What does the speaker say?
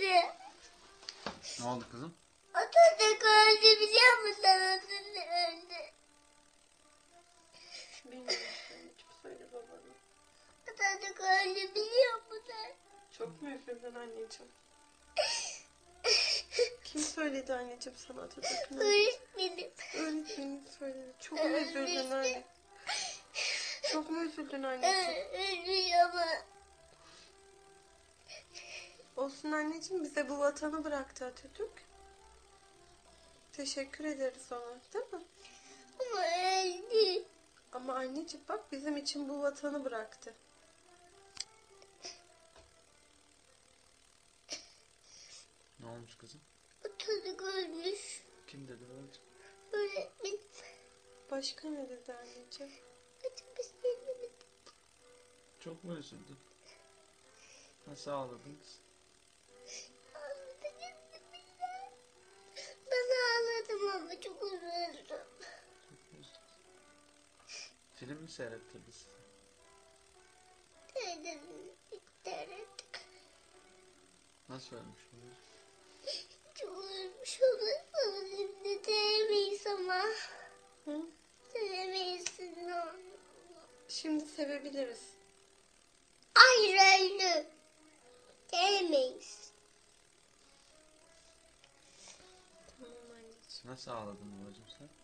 Ne oldu kızım? Atatürk öldü biliyor musun? Atatürk öldü. Bilmiyorum. Anneciğim söyle babana. Atatürk öldü biliyor musun? Çok mu üzüldün anneciğim? Kim söyledi anneciğim sana Atatürk'ün öldüğünü? Öğretmenim. Öğretmenin söyledi. Çok mu üzüldün anne? Çok mu üzüldün anneciğim? Ölmüş ama. Olsun anneciğim, bize bu vatanı bıraktı Atatürk. Teşekkür ederiz ona, değil mi? Ama öldü. Ama anneciğim bak, bizim için bu vatanı bıraktı. Ne olmuş kızım? Atatürk ölmüş. Kim dedi babacığım? Öğretmenim. Başka ne dedi anneciğim? Atatürk öldü. Çok mu üzüldün? Nasıl ağladınız? Ben ağladım ama çok üzüldüm. Çok mu üzüldün? Film mi seyrettirdi size? Dedim. İttirecek. Nasıl ölmüş babacığım? Çok ölmüş olur. Şimdi demeyiz ama. Hı? Demeyiz. Şimdi sevebiliriz. Hayır öldü. Demeyiz. Tamam anneciğim. Nasıl ağladın babacığım sen?